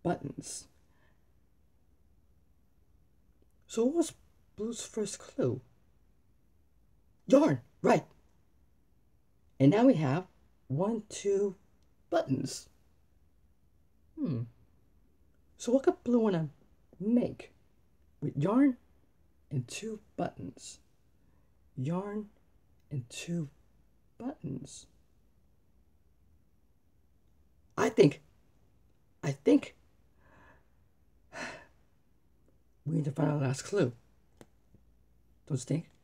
buttons. So what was Blue's first clue? Yarn, right. And now we have 1, 2 buttons. So what could Blue want to make with yarn and 2 buttons? Yarn and 2 buttons. I think we need to find our last clue. Don't you think?